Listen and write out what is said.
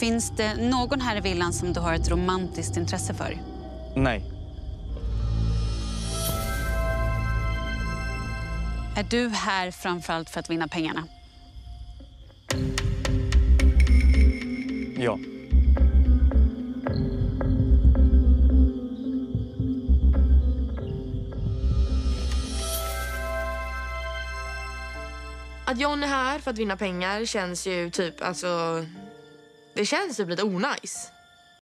Finns det någon här i villan som du har ett romantiskt intresse för? Nej. Är du här framförallt för att vinna pengarna? Ja. Att John är här för att vinna pengar känns ju typ, alltså... Det känns typ lite onajs.